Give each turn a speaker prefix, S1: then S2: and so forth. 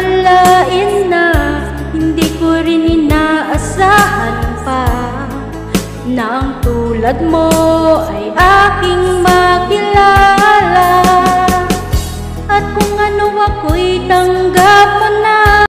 S1: akalain na hindi ko rin inaasahan pa na ang tulad mo ay aking